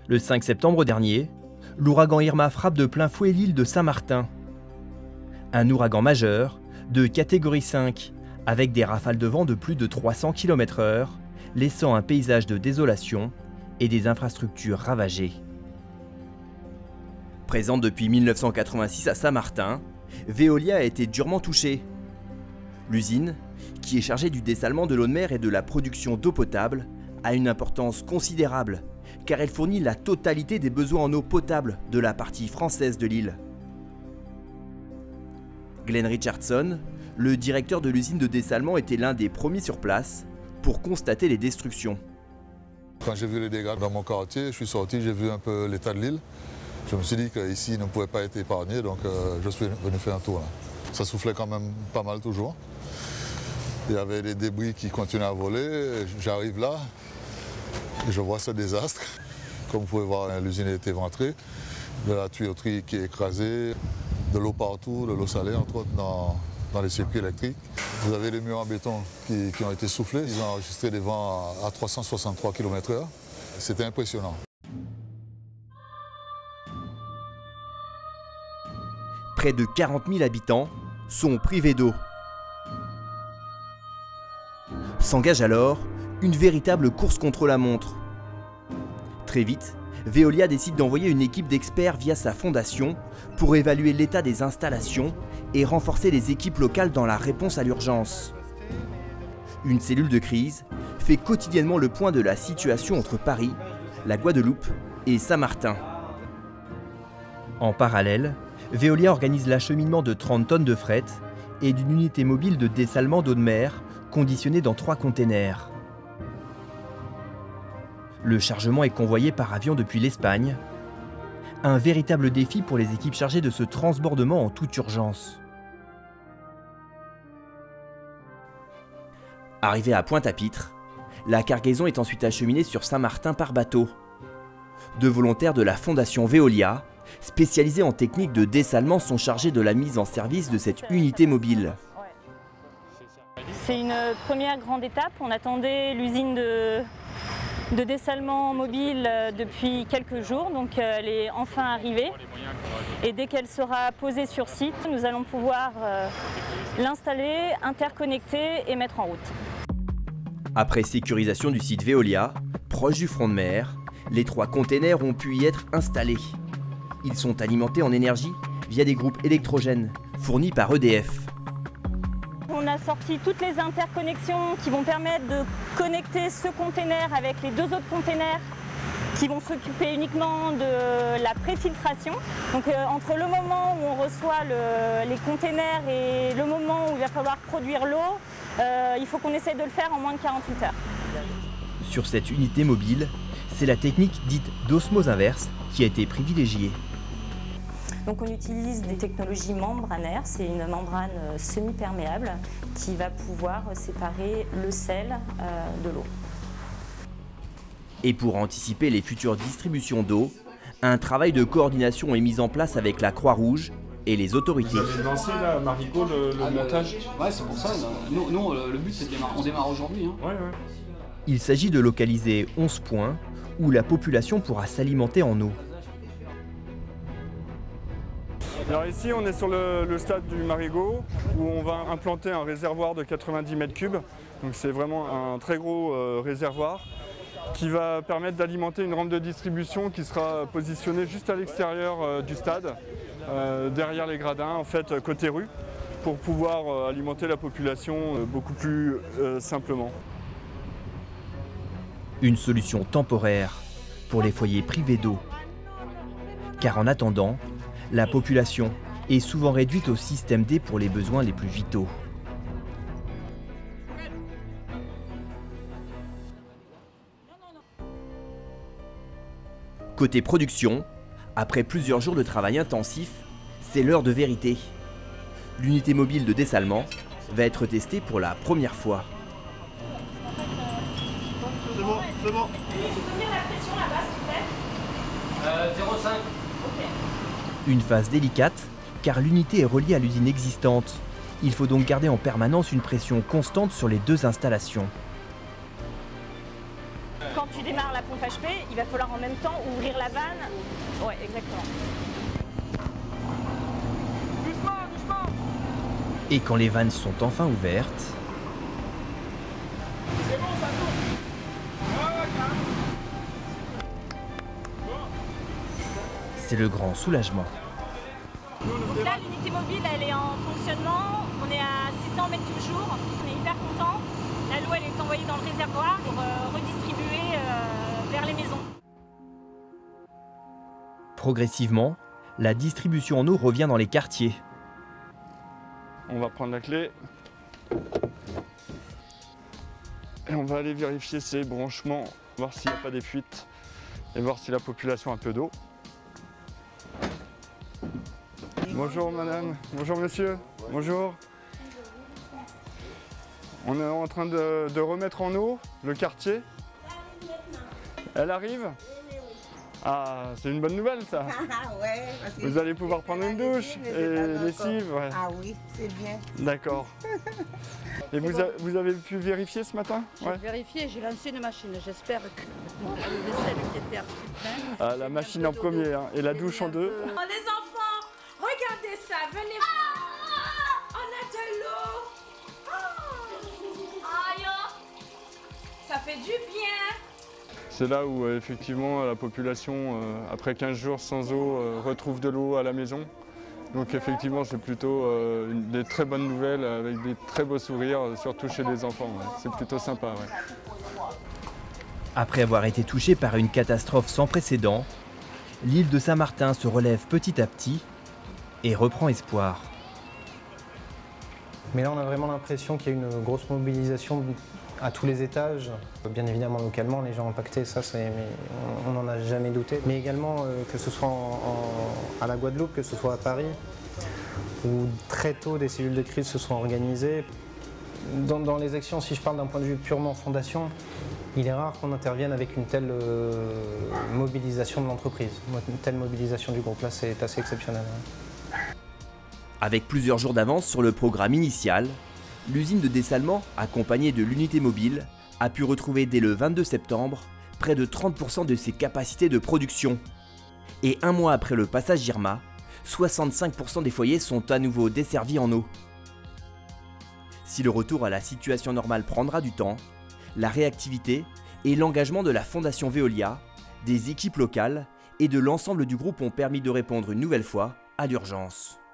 Le 5 septembre dernier, l'ouragan Irma frappe de plein fouet l'île de Saint-Martin. Un ouragan majeur de catégorie 5 avec des rafales de vent de plus de 300 km/h, laissant un paysage de désolation et des infrastructures ravagées. Présente depuis 1986 à Saint-Martin, Veolia a été durement touchée. L'usine, qui est chargée du dessalement de l'eau de mer et de la production d'eau potable, a une importance considérable, car elle fournit la totalité des besoins en eau potable de la partie française de l'île. Glenn Richardson, le directeur de l'usine de dessalement, était l'un des premiers sur place pour constater les destructions. Quand j'ai vu les dégâts dans mon quartier, je suis sorti, j'ai vu un peu l'état de l'île. Je me suis dit qu'ici, il ne pouvait pas être épargné, donc je suis venu faire un tour. Là. Ça soufflait quand même pas mal toujours. Il y avait des débris qui continuaient à voler. J'arrive là et je vois ce désastre. Comme vous pouvez voir, l'usine a été éventrée, de la tuyauterie qui est écrasée, de l'eau partout, de l'eau salée, entre autres dans les circuits électriques. Vous avez les murs en béton qui ont été soufflés. Ils ont enregistré des vents à 363 km/h. C'était impressionnant. Près de 40 000 habitants sont privés d'eau. S'engage alors une véritable course contre la montre. Très vite, Veolia décide d'envoyer une équipe d'experts via sa fondation pour évaluer l'état des installations et renforcer les équipes locales dans la réponse à l'urgence. Une cellule de crise fait quotidiennement le point de la situation entre Paris, la Guadeloupe et Saint-Martin. En parallèle, Veolia organise l'acheminement de 30 tonnes de fret et d'une unité mobile de dessalement d'eau de mer conditionnée dans 3 containers. Le chargement est convoyé par avion depuis l'Espagne. Un véritable défi pour les équipes chargées de ce transbordement en toute urgence. Arrivée à Pointe-à-Pitre, la cargaison est ensuite acheminée sur Saint-Martin par bateau. 2 volontaires de la Fondation Veolia, spécialisés en technique de dessalement, sont chargés de la mise en service de cette unité mobile. C'est une première grande étape. On attendait l'usine de dessalement mobile depuis quelques jours, donc elle est enfin arrivée. Et dès qu'elle sera posée sur site, nous allons pouvoir l'installer, interconnecter et mettre en route. Après sécurisation du site Veolia, proche du front de mer, les 3 containers ont pu y être installés. Ils sont alimentés en énergie via des groupes électrogènes fournis par EDF. On a sorti toutes les interconnexions qui vont permettre de connecter ce container avec les 2 autres containers qui vont s'occuper uniquement de la préfiltration. Donc entre le moment où on reçoit les containers et le moment où il va falloir produire l'eau, il faut qu'on essaie de le faire en moins de 48 heures. Sur cette unité mobile, c'est la technique dite d'osmose inverse qui a été privilégiée. Donc on utilise des technologies membranaires, c'est une membrane semi-perméable qui va pouvoir séparer le sel de l'eau. Et pour anticiper les futures distributions d'eau, un travail de coordination est mis en place avec la Croix-Rouge et les autorités. Vous avez lancé là, Marigot, le montage? Ouais, c'est pour ça. Nous le but c'est de démarrer. On démarre aujourd'hui. Hein. Ouais. Il s'agit de localiser 11 points où la population pourra s'alimenter en eau. Alors ici, on est sur le stade du Marigot où on va implanter un réservoir de 90 m3. Donc c'est vraiment un très gros réservoir qui va permettre d'alimenter une rampe de distribution qui sera positionnée juste à l'extérieur du stade, derrière les gradins, en fait côté rue, pour pouvoir alimenter la population beaucoup plus simplement. Une solution temporaire pour les foyers privés d'eau. Car en attendant, la population est souvent réduite au système D pour les besoins les plus vitaux. Côté production, après plusieurs jours de travail intensif, c'est l'heure de vérité. L'unité mobile de dessalement va être testée pour la première fois. C'est bon, c'est bon. Tu peux dire la pression là-bas s'il te plaît 0,5. Une phase délicate, car l'unité est reliée à l'usine existante. Il faut donc garder en permanence une pression constante sur les 2 installations. Quand tu démarre la pompe HP, il va falloir en même temps ouvrir la vanne. Ouais, exactement. Et quand les vannes sont enfin ouvertes, c'est le grand soulagement. Donc là, l'unité mobile, elle est en fonctionnement. On est à 600 mètres cubes jour. On est hyper content. La l'eau, elle est envoyée dans le réservoir pour redistribuer vers les maisons. Progressivement, la distribution en eau revient dans les quartiers. On va prendre la clé. Et on va aller vérifier ces branchements, voir s'il n'y a pas des fuites et voir si la population a un peu d'eau. Bonjour madame, bonjour monsieur, bonjour. On est en train de remettre en eau le quartier. Elle arrive? Ah, c'est une bonne nouvelle ça. Ouais, parce que Vous allez pouvoir prendre une douche et lessive. Ouais. Ah oui, c'est bien. D'accord. Et vous avez pu vérifier ce matin? J'ai vérifié, j'ai lancé une machine. J'espère que le vaisselle qui était pleine. Ah, la machine en premier hein, et la douche en deux. Oh, les enfants, regardez ça, venez voir. On a de l'eau. Aïe, ça fait du bien. C'est là où effectivement la population, après 15 jours sans eau, retrouve de l'eau à la maison. Donc effectivement c'est plutôt des très bonnes nouvelles avec des très beaux sourires, surtout chez les enfants. Ouais. C'est plutôt sympa. Ouais. Après avoir été touchée par une catastrophe sans précédent, l'île de Saint-Martin se relève petit à petit et reprend espoir. Mais là on a vraiment l'impression qu'il y a une grosse mobilisation à tous les étages. Bien évidemment localement, les gens impactés, ça on n'en a jamais douté. Mais également que ce soit à la Guadeloupe, que ce soit à Paris, où très tôt des cellules de crise se sont organisées. Dans les actions, si je parle d'un point de vue purement fondation, il est rare qu'on intervienne avec une telle mobilisation de l'entreprise, une telle mobilisation du groupe. Là c'est assez exceptionnel. Ouais. Avec plusieurs jours d'avance sur le programme initial, l'usine de dessalement, accompagnée de l'unité mobile, a pu retrouver dès le 22 septembre près de 30% de ses capacités de production. Et un mois après le passage Irma, 65% des foyers sont à nouveau desservis en eau. Si le retour à la situation normale prendra du temps, la réactivité et l'engagement de la Fondation Veolia, des équipes locales et de l'ensemble du groupe ont permis de répondre une nouvelle fois à l'urgence.